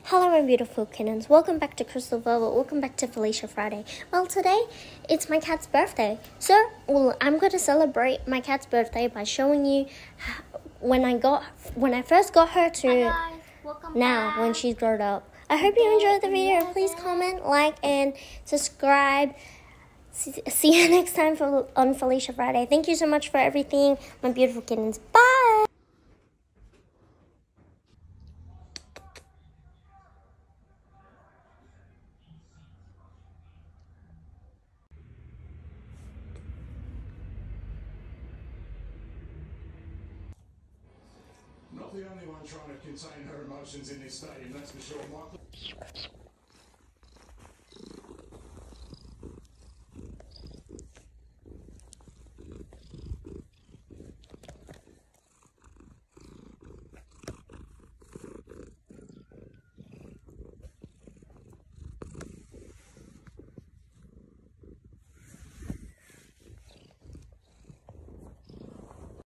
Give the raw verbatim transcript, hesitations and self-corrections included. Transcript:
Hello my beautiful kittens, welcome back to Crystal Velvet, welcome back to Felicia Friday. Well, today it's my cat's birthday, so well, I'm going to celebrate my cat's birthday by showing you when I got when I first got her to Hi guys, now back. when she's grown up. I hope you enjoyed the video. Please comment, like, and subscribe. See you next time for, on Felicia Friday. Thank you so much for everything, my beautiful kittens. Bye! Not the only one trying to contain her emotions in this stadium, that's for sure, Michael.